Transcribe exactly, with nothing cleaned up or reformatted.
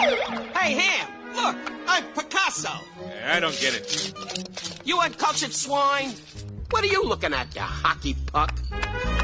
Hey, Ham, look, I'm Picasso. I don't get it. You uncultured swine. What are you looking at, you hockey puck?